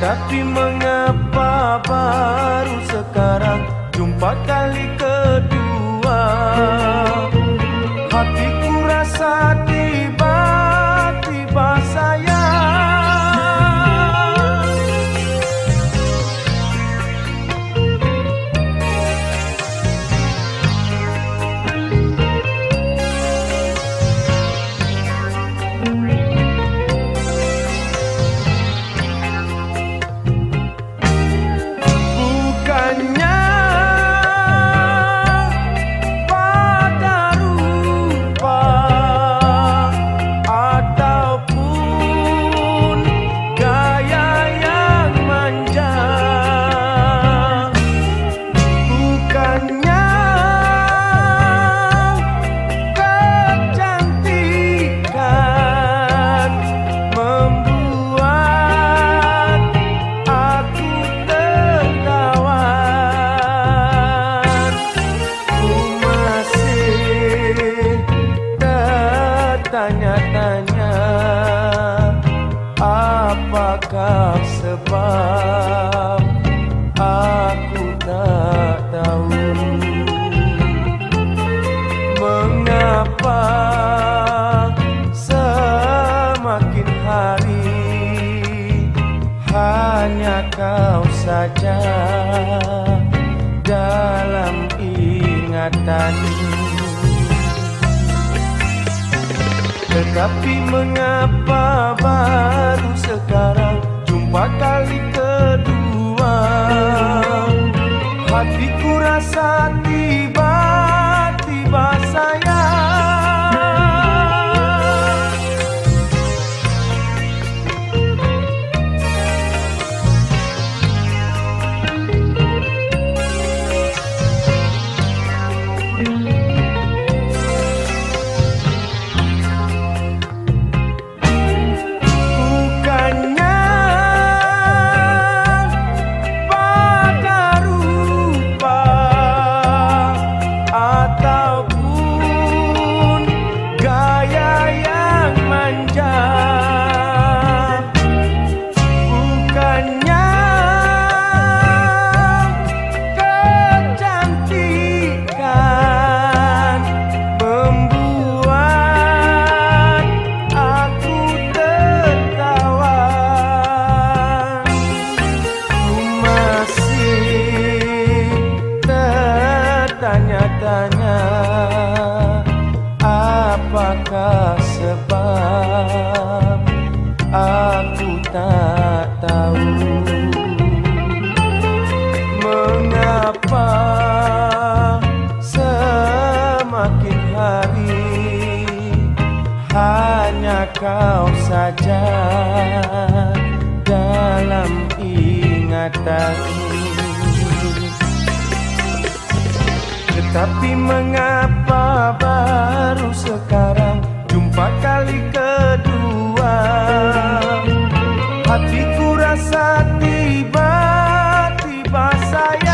Tetapi mengapa baru sekarang jumpa kali kedua? Hatiku rasa tiba-tiba sayang. Tanya-tanya, apakah sebab aku tak tahu mengapa semakin hari hanya kau saja dalam ingatan. Tetapi mengapa baru sekarang jumpa kali kedua? Hatiku rasa tiba-tiba sayang. Tanya-tanya, apakah sebab aku tak tahu mengapa semakin hari hanya kau saja dalam ingatan. Tetapi mengapa baru sekarang jumpa kali kedua? Hatiku rasa tiba-tiba sayang.